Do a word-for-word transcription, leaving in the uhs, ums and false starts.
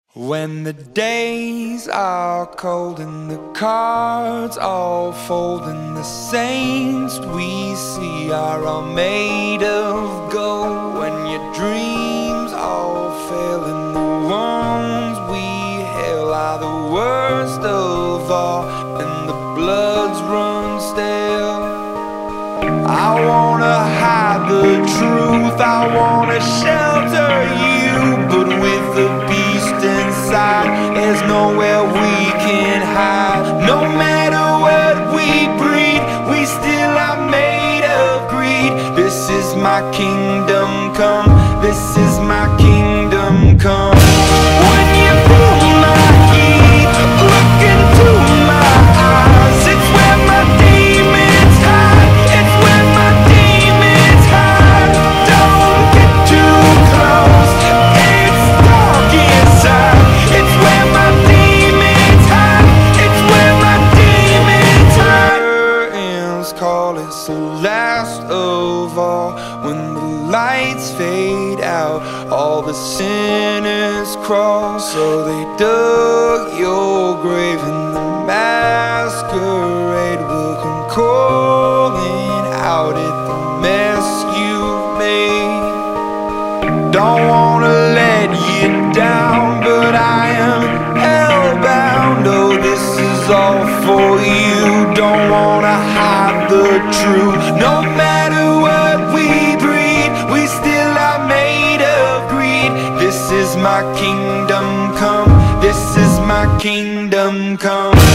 When the days are cold and the cards all fold and the saints we see are all made of gold, when your dreams all fail and the ones we hail are the worst of all and the bloods run stale, I wanna hide the truth, I wanna shelter you, but with the beast inside, there's nowhere we can hide. No matter what we breed, we still are made of greed. This is my kingdom come, this is my kingdom come. When you feel my heat, look into my eyes, it's where my demons hide, it's where my demons hide. Don't get too close, it's dark inside, it's where my demons hide, it's where my demons hide. Curtains call, it's the last of all. When the lights fade out, all the sinners crawl. So they dug your grave and the masquerade will come calling out at the mess you've made. Don't wanna let you down, but I am hellbound. Oh, this is all for you. Don't wanna hide the truth. No matter what we breed, we still are made of greed. This is my kingdom come, this is my kingdom come.